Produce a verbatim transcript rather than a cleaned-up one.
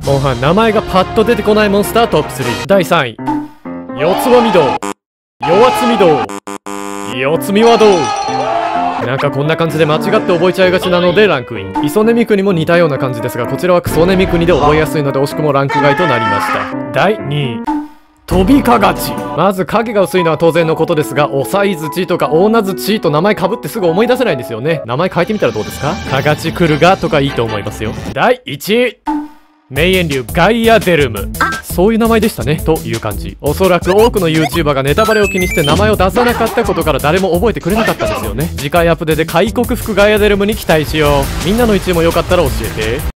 モンハン名前がパッと出てこないモンスタートップスリー。だいさんい四つ葉御堂、弱つみ堂、四つみ和堂。なんかこんな感じで間違って覚えちゃいがちなのでランクイン。磯根三国も似たような感じですが、こちらはクソネ三国で覚えやすいので惜しくもランク外となりました。だいにい飛びかがち。まず影が薄いのは当然のことですが、おさい槌とか大名槌と名前かぶってすぐ思い出せないんですよね。名前変えてみたらどうですか？かがち来るがとかいいと思いますよ。だいいちい名演竜ガイアデルム。そういう名前でしたねという感じ。おそらく多くの YouTuber がネタバレを気にして名前を出さなかったことから誰も覚えてくれなかったんですよね。次回アップデで開国服ガイアデルムに期待しよう。みんなのいちいもよかったら教えて。